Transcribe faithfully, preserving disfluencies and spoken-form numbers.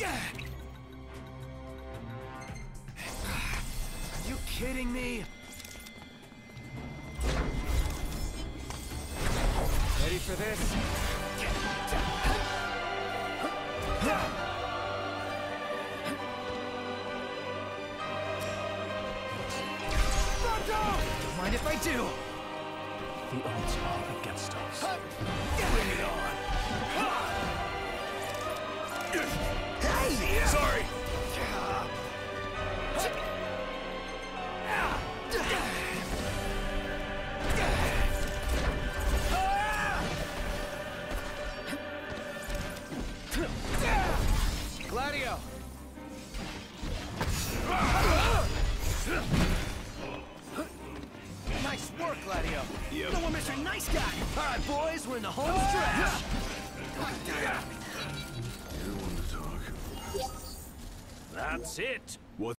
Are you kidding me? Ready for this? Don't mind if I do. The odds are against us. Bring it on. Hey! Sorry! Gladio! Nice work, Gladio. Yep. No one, Mister Nice Guy. All right, boys, we're in the home stretch. That's it. What's